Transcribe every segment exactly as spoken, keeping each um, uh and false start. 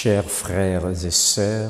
Chers frères et sœurs,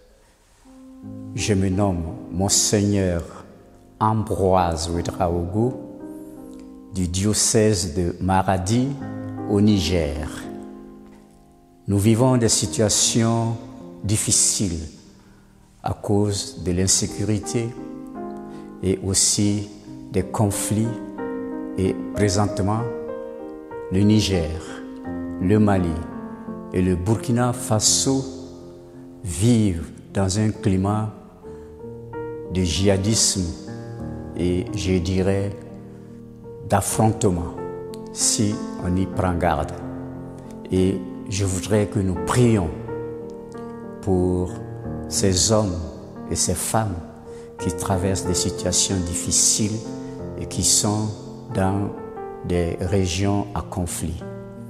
je me nomme Monseigneur Ambroise Ouedraogo du diocèse de Maradi au Niger. Nous vivons des situations difficiles à cause de l'insécurité et aussi des conflits. Et présentement, le Niger, le Mali et le Burkina Faso vivent dans un climat de djihadisme et je dirais d'affrontement si on y prend garde. Et je voudrais que nous prions pour ces hommes et ces femmes qui traversent des situations difficiles et qui sont dans des régions à conflit.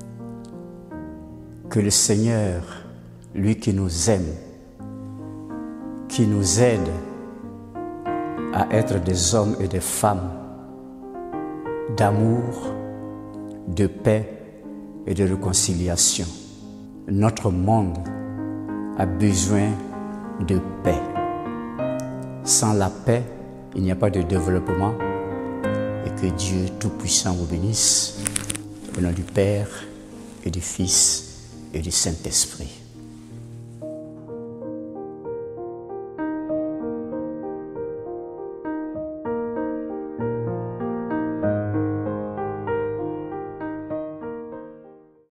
Que le Seigneur, lui qui nous aime, qui nous aide à être des hommes et des femmes d'amour, de paix et de réconciliation. Notre monde a besoin de paix. Sans la paix, il n'y a pas de développement. Et que Dieu Tout-Puissant vous bénisse. Au nom du Père et du Fils et du Saint-Esprit.